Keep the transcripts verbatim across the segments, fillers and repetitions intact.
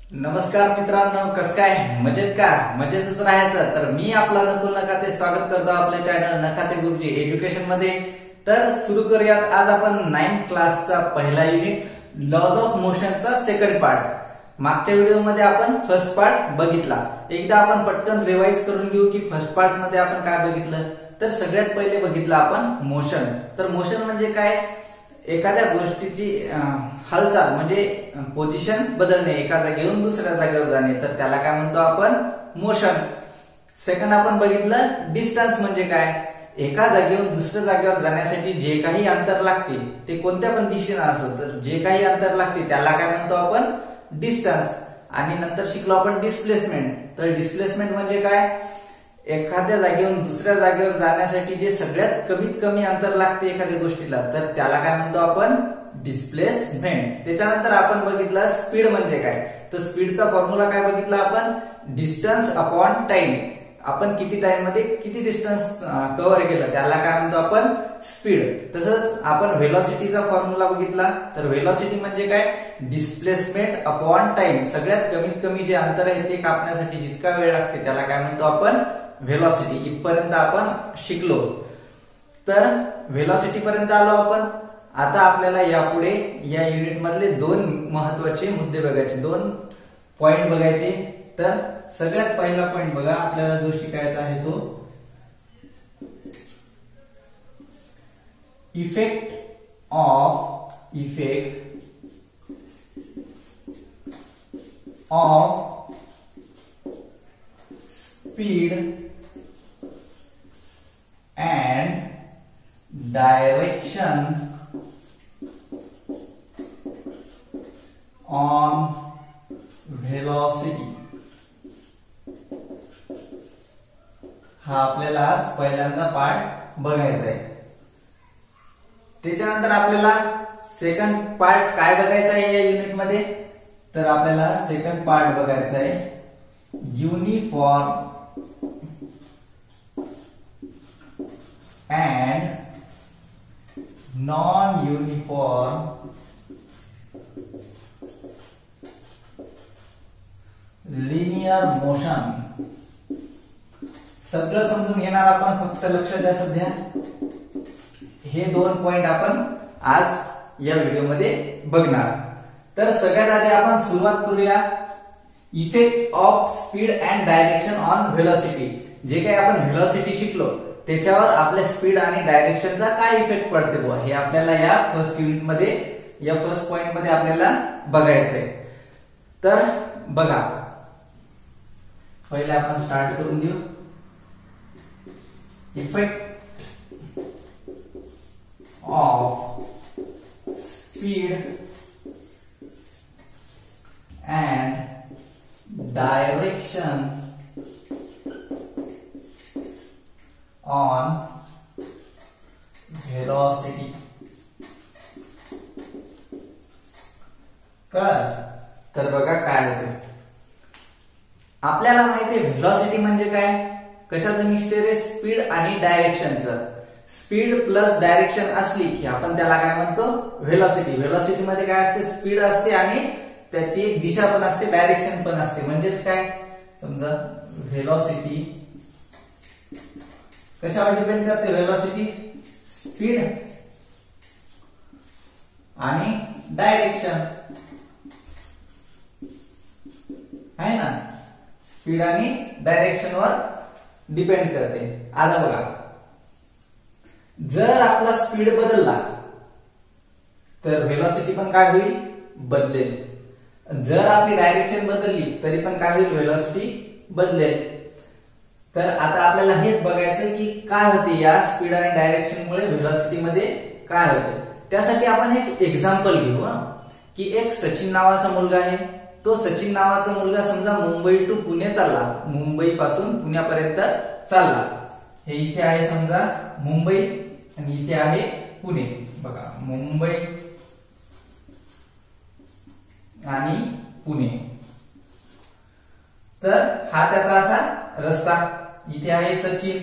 नमस्कार मित्रांनो, कसं काय? मजेत का? मजेतच राहायचं. तर मी आपला नकुल नखाते स्वागत करतो आपल्या चॅनल नखाते गुरुजी एज्युकेशन मध्ये. तर सुरू करूयात. आज आपण नाइन्थ क्लासचा पहिला युनिट लॉज ऑफ मोशनचा सेकंड पार्ट. मागच्या व्हिडिओमध्ये आपण फर्स्ट पार्ट बघितला. एकदा आपण पटकन रिवाइज करून घेऊ की फर्स्ट पार्ट मध्ये आपण काय बघितलं. तर सगळ्यात पहिले बघितलं आपण मोशन. तर मोशन म्हणजे काय? एखाद्या गोष्टीची हालचाल म्हणजे पोझिशन बदलणे, एका जागेवरून दुसऱ्या जागेवर जाणे, तर त्याला काय म्हणतो आपण? मोशन. सेकंड आपण बघितलं डिस्टन्स म्हणजे काय? एका जागेवरून दुसऱ्या जागेवर जाण्यासाठी जे काही अंतर लागते ते कोणत्या पण दिशेने असो, तर जे काही अंतर लागते त्याला काय म्हणतो आपण? डिस्टन्स. आणि नंतर शिकलो आपण डिस्प्लेसमेंट. तर डिस्प्लेसमेंट म्हणजे काय? एखाद्या जागेवरून दुसऱ्या जागेवर जाण्यासाठी जे सगळ्यात कमीत कमी अंतर लागते एखाद्या गोष्टीला, तर त्याला काय म्हणतो आपण? डिस्प्लेसमेंट. त्याच्यानंतर आपण बघितलं स्पीड म्हणजे काय. तर स्पीडचा फॉर्म्युला काय बघितला आपण? Distance upon time. आपण किती टाइम मध्ये किती डिस्टन्स कव्हर केलं त्याला काय म्हणतो आपण? स्पीड. तसंच आपण व्हेलॉसिटीचा फॉर्म्युला बघितला. तर व्हेलॉसिटी म्हणजे काय? Displacement upon time. सगळ्यात कमीत कमी जे अंतर आहे ते कापण्यासाठी जितका वेळ लागते त्याला काय म्हणतो आपण? व्हेलॉसिटी. इथपर्यंत आपण शिकलो. तर व्हेलॉसिटी पर्यंत आलो आपण. आता आपल्याला यापुढे या युनिट मधले दोन महत्वाचे मुद्दे बघायचे, दोन पॉइंट बघायचे. तर सगळ्यात पहिला पॉइंट बघा, आपल्याला जो शिकायचा आहे तो effect of effect of speed and direction on velocity. हा आपल्याला आज पहिल्यांदा पार्ट बघायचा आहे. त्याच्यानंतर आपल्याला सेकंड पार्ट काय बघायचा आहे या युनिट मध्ये. तर आपल्याला सेकंड पार्ट बघायचा आहे uniform and non-uniform linear motion. सगळं समजून घेणार आपण, फक्त लक्ष द्या सध्या. हे दोन पॉइंट आपण आज या व्हिडिओमध्ये बघणार. तर सगळ्यात आधी आपण सुरुवात करूया effect of speed and direction on velocity. जे काही आपण व्हेलॉसिटी शिकलो त्याच्यावर आपल्या स्पीड आणि डायरेक्शनचा काय इफेक्ट पडते बुवा, हे आपल्याला या फर्स्ट युनिट मध्ये, या फर्स्ट पॉइंट मध्ये आपल्याला बघायचंय. तर बघा, पहिले आपण स्टार्ट करून देऊ. Effect of speed and direction on velocity. कळलं? तर बघा काय होते. आपल्याला माहिती आहे व्हेलॉसिटी म्हणजे काय? कशाचं मिक्सचर आहे? स्पीड आणि डायरेक्शनचं. स्पीड प्लस डायरेक्शन असली की आपण त्याला काय म्हणतो? व्हेलॉसिटी. व्हेलॉसिटी मध्ये काय असते? स्पीड असते आणि त्याची एक दिशा पण असते, डायरेक्शन पण असते. म्हणजेच काय? समजा व्हेलॉसिटी कशावर डिपेंड करते? व्हेलॉसिटी स्पीड आणि डायरेक्शन आहे ना. स्पीड आणि डायरेक्शन वर डिपेंड करते. आता बघा, जर आपला स्पीड बदलला तर व्हेलॉसिटी पण काय होईल? बदलेल. जर आपली डायरेक्शन बदलली तरी पण काय होईल? व्हेलॉसिटी बदलेल. तर आता आपल्याला हेच बघायचं की काय होते या स्पीड आणि डायरेक्शन मुळे व्हेलॉसिटी मध्ये काय होते. त्यासाठी आपण एक एक्झाम्पल घेऊ की एक सचिन नावाचा मुलगा आहे. तो सचिन नावाचा मुलगा समजा मुंबई टू पुणे चालला, मुंबई पासून पुण्यापर्यंत चालला. हे इथे आहे समजा मुंबई आणि इथे आहे पुणे. बघा, मुंबई आणि पुणे. तर हा त्याचा असा रस्ता. इथे आहे सचिन.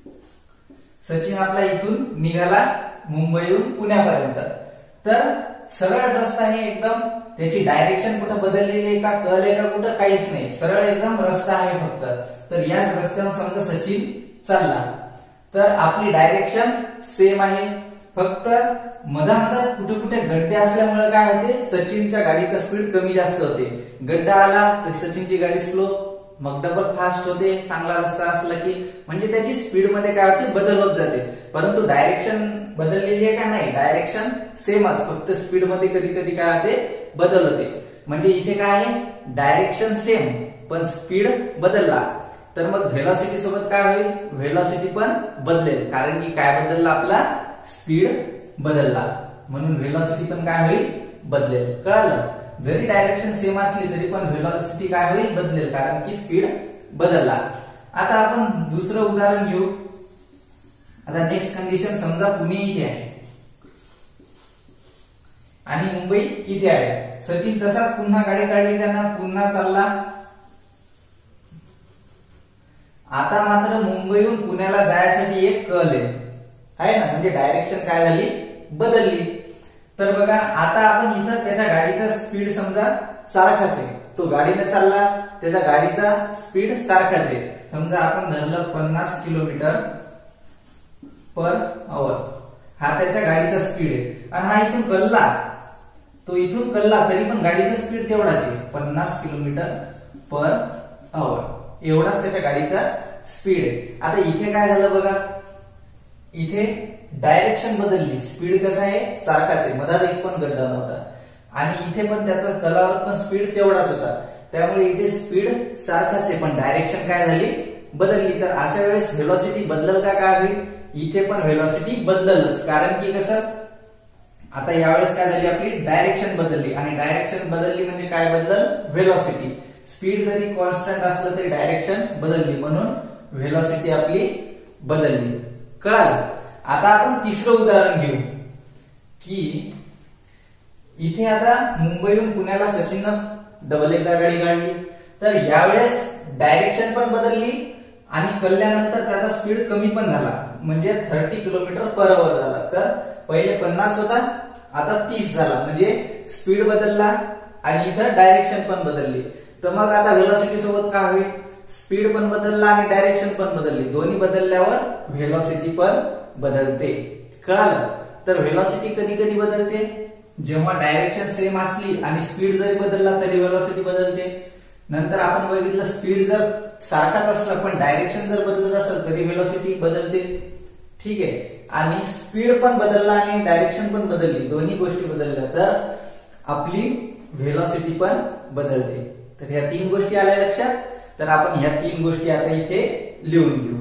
सचिन आपला इथून निघाला मुंबईहून पुण्यापर्यंत. तर सरळ रस्ता आहे एकदम, त्याची डायरेक्शन कुठं बदललेली आहे का, कल आहे का कुठं, काहीच नाही, सरळ एकदम रस्ता आहे फक्त. तर याच रस्त्यावर समजा सचिन चालला तर आपली डायरेक्शन सेम आहे, फक्त मधामधात कुठे कुठे गड्डे असल्यामुळे काय होते, सचिनच्या गाडीचा स्पीड कमी जास्त होते. गड्डा आला तर सचिनची गाडी स्लो, मग डबल फास्ट होते. चांगला रस्ता असला की म्हणजे त्याची स्पीड मध्ये काय होते, बदल होत जाते. परंतु डायरेक्शन बदललेली आहे का, नाही, डायरेक्शन सेमच, फक्त स्पीड मध्ये कधी कधी काय होते, बदल होते. म्हणजे इथे काय आहे, डायरेक्शन सेम पण स्पीड बदलला, तर मग व्हेलॉसिटी सोबत काय होईल, व्हेलॉसिटी पण बदलेल, कारण की काय बदलला, आपला स्पीड बदलला, म्हणून व्हेलॉसिटी पण काय होईल, बदलेल. कळालं? जरी डायरेक्शन सेम असली तरी पण व्हेलॉसिटी काय होईल, बदलेल, कारण की स्पीड बदलला. आता आपण दुसरं उदाहरण घेऊ. आता नेक्स्ट कंडिशन, समजा पुणे इथे आहे आणि मुंबई इथे आहे. सचिन तसाच पुन्हा गाडी काढली, त्यांना पुन्हा चालला. आता मात्र मुंबईहून पुण्याला जायसाठी एक कल आहे, आहे ना, म्हणजे डायरेक्शन काय झाली, बदलली. तर बघा आता आपण इथं त्याच्या गाडीचा स्पीड समजा सारखाच आहे, तो गाडीने चालला, त्याच्या गाडीचा स्पीड सारखाच आहे. समजा आपण धरलं पन्नास किलोमीटर पर आवर, हा त्याच्या गाडीचा स्पीड आहे. आणि हा इथून कल्ला, तो इथून कल्ला तरी पण गाडीचा स्पीड तेवढाच आहे, पन्नास किलोमीटर पर आवर, एवढाच त्याच्या गाडीचा स्पीड आहे. आता इथे काय झालं बघा, इथे डायरेक्शन बदलली, स्पीड कसं आहे, सारखाच आहे, मधात एक पण गड्डा नव्हता, आणि इथे पण त्याचा कलावर पण स्पीड तेवढाच होता, त्यामुळे इथे स्पीड सारखाच आहे पण डायरेक्शन काय झाली, बदलली. तर अशा वेळेस व्हेलॉसिटी बदलल का, काय होईल, इथे पण व्हेलॉसिटी बदललच, कारण की कसं, आता यावेळेस काय झाली, आपली डायरेक्शन बदलली, आणि डायरेक्शन बदलली म्हणजे काय बदलल, व्हेलॉसिटी. स्पीड जरी कॉन्स्टंट असलं तरी डायरेक्शन बदलली, म्हणून व्हेलॉसिटी आपली बदलली. कळालं? आता आपण तिसरं उदाहरण घेऊ की इथे आता मुंबईहून पुण्याला सचिननं डबल एकदा गाडी काढली, तर यावेळेस डायरेक्शन पण बदलली आणि कल्ल्यानंतर त्याचा स्पीड कमी पण झाला, म्हणजे तीस किलोमीटर पर आवर झाला. तर पहिले पन्नास होता, आता तीस झाला, म्हणजे स्पीड बदलला आणि इथं डायरेक्शन पण बदलली. तर मग आता व्हेलॉसिटी सोबत काय होईल, स्पीड पण बदलला आणि डायरेक्शन पण बदलली, दोन्ही बदलल्यावर व्हेलॉसिटी पण बदलते. कळालं? तर व्हेलॉसिटी कधी कधी बदलते, जेव्हा डायरेक्शन सेम असली आणि स्पीड जरी बदलला तरी व्हेलॉसिटी बदलते. नंतर आपण बघितलं, स्पीड जर सारखाच असला पण डायरेक्शन जर बदलत असेल तरी व्हेलॉसिटी बदलते. ठीक आहे, आणि स्पीड पण बदलला आणि डायरेक्शन पण बदलली, दोन्ही गोष्टी बदलल्या तर आपली व्हेलॉसिटी पण बदलते. तर ह्या तीन गोष्टी आल्या लक्षात. तर आपण ह्या तीन गोष्टी आता इथे लिहून घेऊ.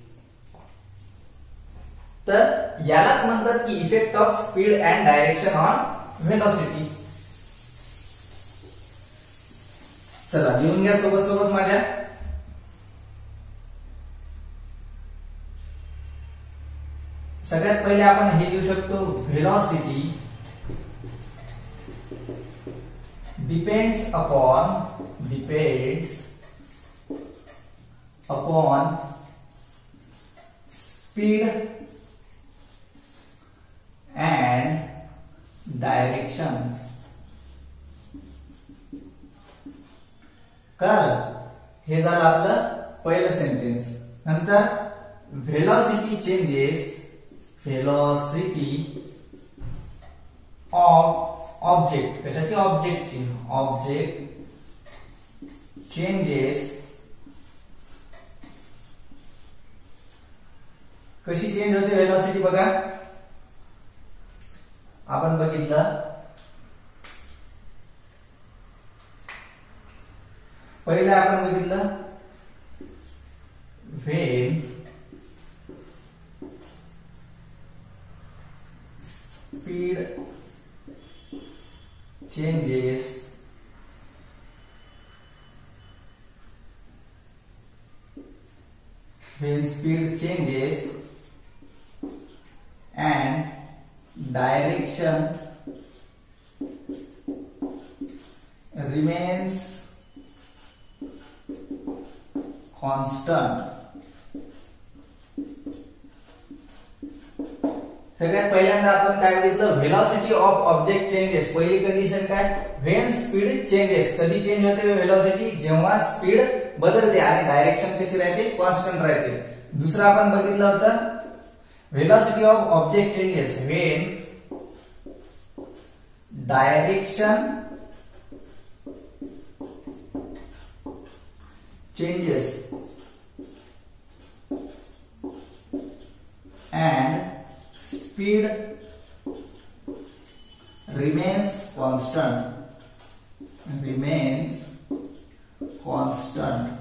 तर यालाच म्हणतात की effect of speed and direction on velocity. चला लिहून घ्या सोबत सोबत माझ्या. सगळ्यात पहिले आपण हे लिहू शकतो, velocity depends upon depends upon speed and direction. कळालं? हे झालं आपलं पहिलं सेंटेन्स. नंतर velocity changes velocity of object, कशाची, ऑब्जेक्टची, ऑब्जेक्ट चेंजेस, कशी चेंज होते व्हेलॉसिटी बघा. आपण बघितलं, पहिले आपण बघितलं when speed changes when speed changes and direction remains constant, सगळ्यात पहिल्यांदा आपण काय बघितलं, व्हेलॉसिटी ऑफ ऑब्जेक्ट चेंजेस. पहिली कंडिशन काय, व्हेन स्पीड चेंजेस. कधी चेंज होते व्हेलॉसिटी, जेव्हा स्पीड बदलते आणि डायरेक्शन कशी राहते, कॉन्स्टंट राहते. दुसरं आपण बघितलं होतं velocity of object changes when direction changes and speed remains constant remains constant.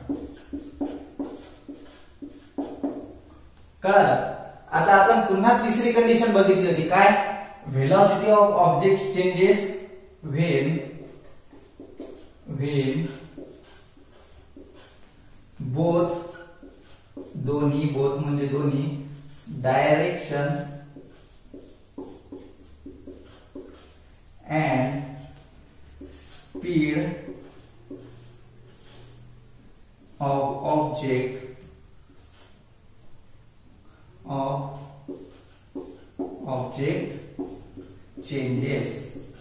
कळलं. आता आपण पुन्हा तिसरी कंडिशन बघितली होती, काय, velocity of object changes when when both दोन्ही बोथ म्हणजे दोन्ही direction and speed of object of object changes.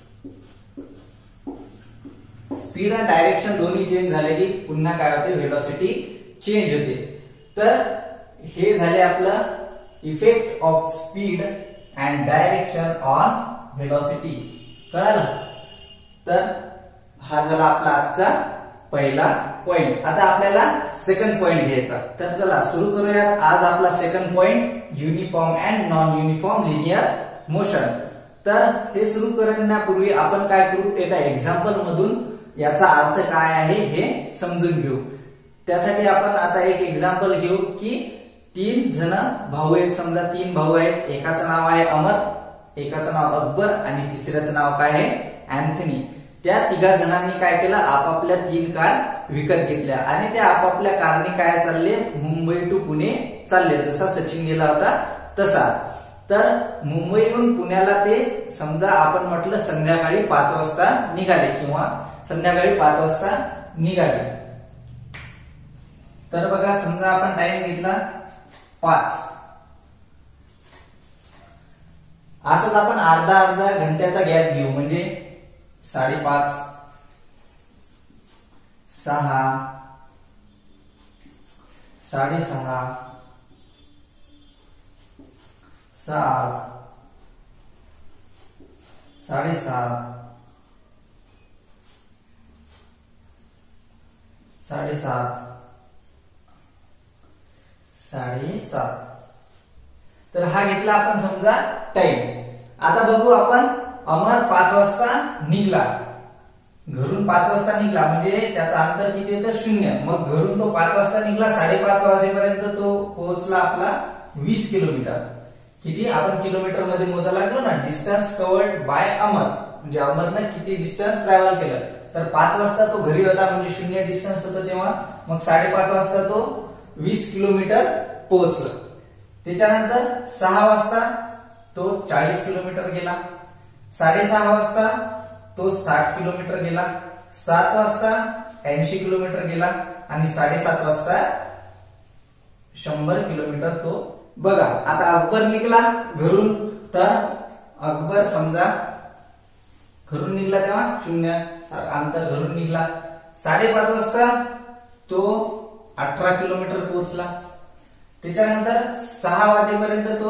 Speed आणि डायरेक्शन दोन्ही चेंज झाले की पुन्हा काय होते, व्हेलॉसिटी चेंज होते. तर हे झाले आपलं effect of speed and direction on velocity. कळालं. तर हा झाला आपला आजचा पहिला पॉइंट. आता आपल्याला सेकंड पॉइंट घ्यायचा. तर चला सुरू करूयात. आज आपला second point uniform and non uniform linear motion. तर हे सुरू करण्यापूर्वी आपण काय करू, एका एक्झाम्पल मधून याचा अर्थ काय आहे हे समजून घेऊ. त्यासाठी आपण आता एक एक्झाम्पल घेऊ की तीन जण भाऊ आहेत. समजा तीन भाऊ आहेत. एकाचं नाव आहे अमर, एकाचं नाव अकबर आणि तिसऱ्याचं नाव काय आहे, अँथनी. त्या तिघा जणांनी काय केलं, आपापल्या तीन कार विकत घेतल्या आणि त्या आपापल्या कारने काय चालले, मुंबई टू पुणे चालले. जसा सचिन गेला होता तसा. तर मुंबईहून पुण्याला ते समजा आपण म्हटलं संध्याकाळी पाच वाजता निघाले किंवा संध्याकाळी पाच वाजता निघाले. तर बघा समजा आपण टाइम घेतला पाच. असंच आपण अर्धा अर्धा घंट्याचा गॅप घेऊ, म्हणजे साडेपाच, सहा, साडेसहा, सात, साडेसात, साडेसात, साडेसात. तर हा घेतला आपण समजा टाइम. आता बघू आपण, अमर पाच वाजता निघला, घरून पाच वाजता निघला म्हणजे त्याचं अंतर किती होतं, शून्य. मग घरून तो पाच वाजता निघला, साडेपाच वाजेपर्यंत तो पोहोचला आपला वीस किलोमीटर. किती आपण किलोमीटर मध्ये मोजा लागलो ना, डिस्टन्स कवर्ड बाय अमर, म्हणजे अमरने किती डिस्टन्स ट्रॅव्हल केलं. तर पाच वाजता तो घरी होता म्हणजे शून्य डिस्टन्स होतं तेव्हा. मग साडेपाच वाजता तो वीस किलोमीटर पोहोचला. त्याच्यानंतर सहा वाजता तो चाळीस किलोमीटर गेला. साडेसहा वाजता तो साठ किलोमीटर गेला. सात वाजता ऐंशी किलोमीटर गेला आणि साडेसात वाजता शंभर किलोमीटर तो. बघा आता अकबर निघला घरून, तर अकबर समजा घरून निघला तेव्हा शून्य अंतर घरून निघला. साडेपाच वाजता तो अठरा किलोमीटर पोहोचला. त्याच्यानंतर सहा वाजेपर्यंत तो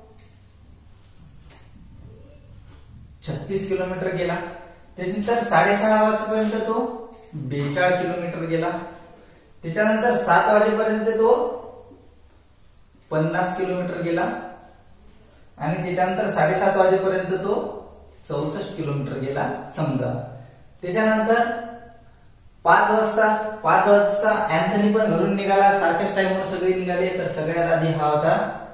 छत्तीस किलोमीटर गेला. त्यानंतर साडेसहा वाजेपर्यंत तो बेचाळीस किलोमीटर गेला. त्याच्यानंतर सात वाजेपर्यंत तो पन्नास किलोमीटर गेला आणि त्याच्यानंतर साडेसात वाजेपर्यंत तो चौसष्ट किलोमीटर गेला समजा. त्याच्यानंतर पाच वाजता पाच वाजता अँथनी पण घरून निघाला. सारख्याच टाइमवर सगळे निघाले. तर सगळ्यात आधी हा होता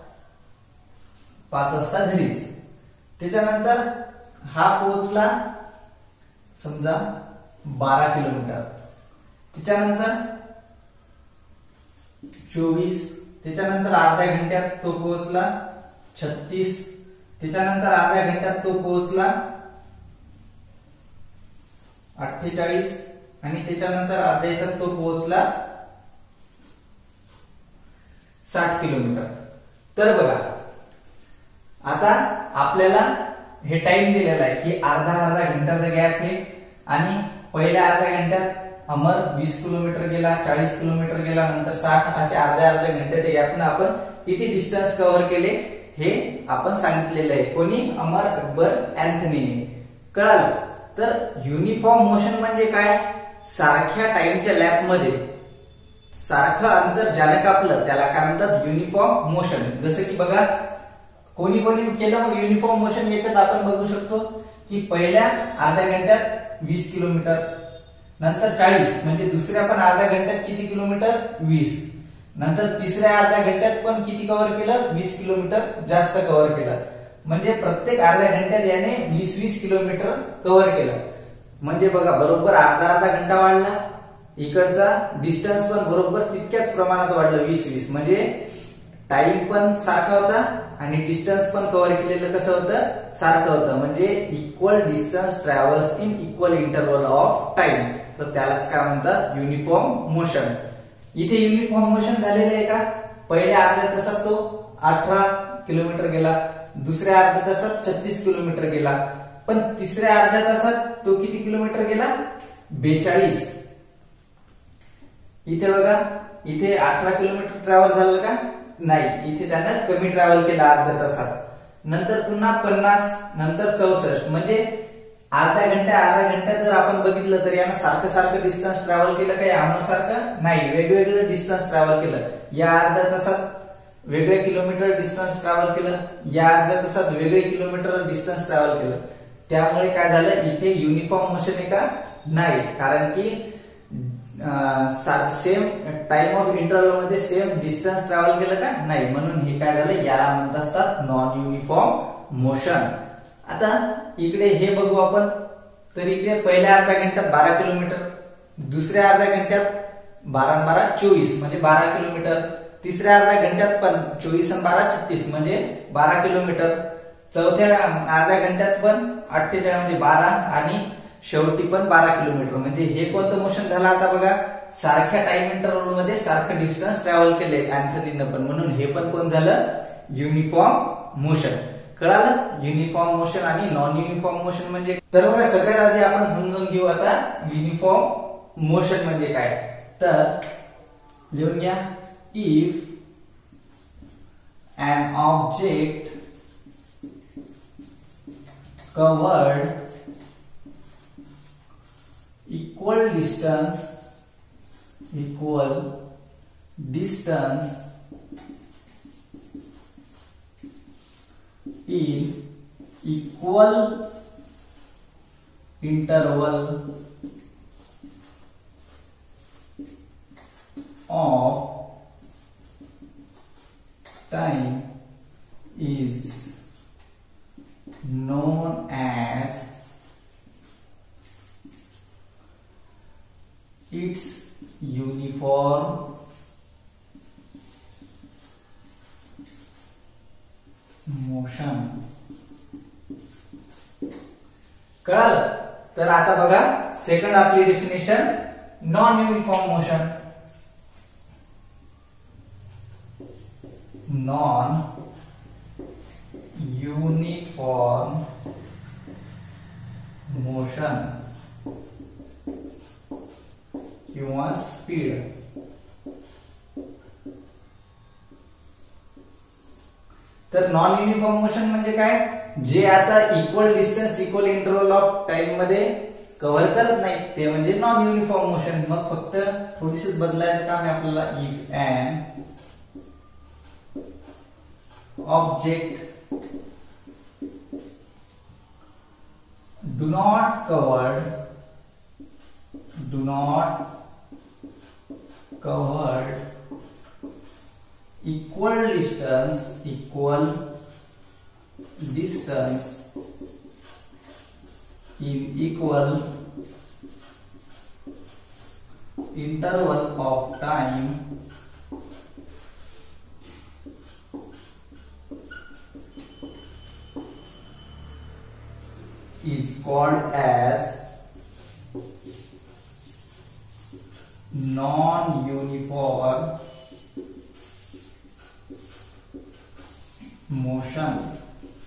पाच वाजता घरीच. त्याच्यानंतर हा पोहोचला समजा बारा किलोमीटर. त्याच्यानंतर चोवीस. त्याच्यानंतर अर्ध्या घंट्यात तो पोहोचला छत्तीस. त्याच्यानंतर अर्ध्या घंट्यात तो पोहोचला अठ्ठेचाळीस आणि त्याच्यानंतर अर्ध्या ह्याच्यात तो पोहोचला साठ किलोमीटर. तर बघा आता आपल्याला हे टाइम दिलेला आहे की अर्धा अर्धा घंटाचा गॅप आहे आणि पहिल्या अर्ध्या घंट्यात अमर वीस किलोमीटर गेला, चाळीस किलोमीटर गेला, नंतर साठ, असे अर्ध्या अर्ध्या घंट्याच्या गॅपने आपण किती डिस्टन्स कव्हर केले हे आपण सांगितलेलं आहे. कोणी? अमर अकबर अँथनीने. कळालं? तर युनिफॉर्म मोशन म्हणजे काय? सारख्या टाइमच्या लॅप मध्ये सारखं अंतर ज्याने कापलं त्याला काय म्हणतात? Uniform motion. जसं की बघा कोणी कोणी केलं मग युनिफॉर्म मोशन. याच्यात आपण बघू शकतो की पहिल्या अर्ध्या घंट्यात वीस किलोमीटर, नंतर चाळीस, म्हणजे दुसऱ्या पण अर्ध्या घंट्यात किती किलोमीटर? वीस. नंतर तिसऱ्या अर्ध्या घंट्यात पण किती कव्हर केलं? वीस किलोमीटर जास्त कव्हर केलं. म्हणजे प्रत्येक अर्ध्या घंट्यात याने वीस वीस किलोमीटर कव्हर केलं. म्हणजे बघा बरोबर अर्धा अर्धा घंटा वाढला, इकडचा डिस्टन्स पण बरोबर तितक्याच प्रमाणात वाढलं वीस वीस. म्हणजे टाइम पण सारखा होता आणि डिस्टन्स पण कव्हर केलेलं कसं होतं? सारखं होतं. म्हणजे equal distance travels in equal interval of time. तर त्यालाच काय म्हणतात? Uniform motion. इथे युनिफॉर्म मोशन झालेलं आहे का? पहिल्या अर्ध्या तासात तो अठरा किलोमीटर गेला, दुसऱ्या अर्ध्या तासात छत्तीस किलोमीटर गेला, पण तिसऱ्या अर्ध्या तासात तो किती किलोमीटर गेला? बेचाळीस. इथे बघा इथे अठरा किलोमीटर ट्रॅव्हल झालं का? नाही, इथे त्यानं कमी ट्रॅव्हल केला अर्ध्या तासात. नंतर पुन्हा पन्नास, नंतर चौसष्ट. म्हणजे अर्ध्या घंट्या अर्ध्या घंट्यात जर आपण बघितलं तर यानं सारखं सारखं डिस्टन्स ट्रॅव्हल केलं का? यानं सारखं नाही, वेगवेगळं डिस्टन्स ट्रॅव्हल केलं. या अर्ध्या तासात वेगळे किलोमीटर डिस्टन्स ट्रॅव्हल केलं, या अर्ध्या तासात वेगळे किलोमीटर डिस्टन्स ट्रॅव्हल केलं. त्यामुळे काय झालं? इथे युनिफॉर्म मोशन आहे का? नाही, कारण की सेम टाइम ऑफ इंटरव्हल मध्ये सेम डिस्टन्स ट्रॅव्हल केलं का? नाही. म्हणून हे काय झालं? याला म्हणत असतात नॉन युनिफॉर्म मोशन. आता इकडे हे बघू आपण. तर इकडे पहिल्या अर्ध्या घंट्यात बारा किलोमीटर, दुसऱ्या अर्ध्या घंट्यात बारा बारा चोवीस म्हणजे बारा किलोमीटर, तिसऱ्या अर्ध्या घंट्यात पण चोवीस आणि बारा छत्तीस म्हणजे बारा किलोमीटर, चौथ्या अर्ध्या घंट्यात पण अठ्ठेचाळीस म्हणजे बारा आणि शेवटी पण बारा किलोमीटर. म्हणजे हे कोणतं मोशन झालं? आता बघा सारख्या टाइम इंटरव्हल मध्ये सारखं डिस्टन्स ट्रॅव्हल केले अँथनीनं पण, म्हणून हे पण कोण झालं? Uniform motion. कळालं? युनिफॉर्म मोशन आणि नॉन युनिफॉर्म मोशन म्हणजे. तर बघा सगळ्यात आधी आपण समजून घेऊ आता युनिफॉर्म मोशन म्हणजे काय. तर लिहून घ्या. If an object covered equal distance equal distance in equal interval of time is known as its uniform motion. कळालं? तर आता बघा सेकंड आपली definition non uniform motion. Non uniform motion किंवा स्पीड. तर नॉन युनिफॉर्म मोशन म्हणजे काय? जे आता equal distance equal interval of time मध्ये कव्हर करत नाही ते म्हणजे नॉन युनिफॉर्म मोशन. मग फक्त थोडीशीच बदलायचं काम आहे आपल्याला. If an object do not covered do not covered equal distance equal distance in equal interval of time is called as non-uniform motion.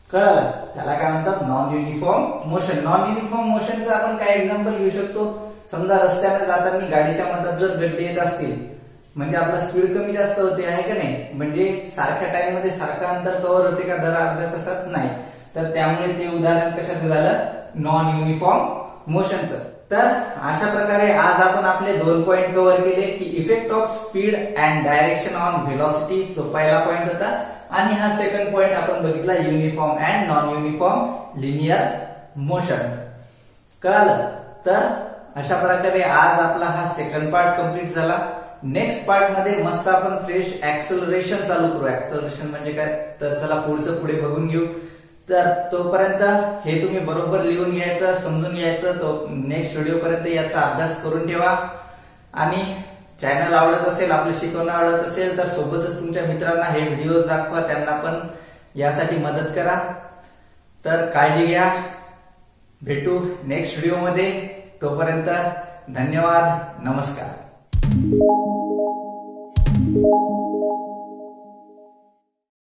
कळलं? त्याला काय म्हणतात? Non uniform motion. Non uniform मोशनचं आपण काय एक्झाम्पल घेऊ शकतो? समजा रस्त्याने जाताना गाडीच्या मधात जर गड्डे येत असतील, म्हणजे आपला स्पीड कमी जास्त होते, आहे का नाही? म्हणजे सारख्या टाइम मध्ये सारखं अंतर कव्हर होते का? दर अर्ध्या तासात नाही. तर त्यामुळे ते उदाहरण कशाचं झालं? नॉन युनिफॉर्म मोशनचं. तर अशा प्रकारे आज आपण आपले दोन पॉइंट कव्हर केले की effect of speed and direction on velocity, जो पहिला पॉइंट होता, आणि हा सेकंड पॉइंट आपण बघितला uniform and non uniform linear motion. कळालं? तर अशा प्रकारे आज आपला हा सेकंड पार्ट कंप्लीट झाला. नेक्स्ट पार्ट मध्ये मस्त आपण फ्रेश ऍक्सलरेशन चालू करू. ऍक्सलरेशन म्हणजे काय? तर चला पुढचं पुढे बघून घेऊ. तर तोपर्यंत हे तुम्ही बरोबर लिहून घ्यायचं, समजून घ्यायचं. तो नेक्स्ट व्हिडिओ पर्यंत याचा अभ्यास करून ठेवा. आणि चॅनल आवडत असेल, आपलं शिकवणं आवडत असेल तर सोबतच तुमच्या मित्रांना हे व्हिडिओ दाखवा, त्यांना पण यासाठी मदत करा. तर काळजी घ्या. भेटू नेक्स्ट व्हिडिओ मध्ये. तोपर्यंत धन्यवाद. नमस्कार.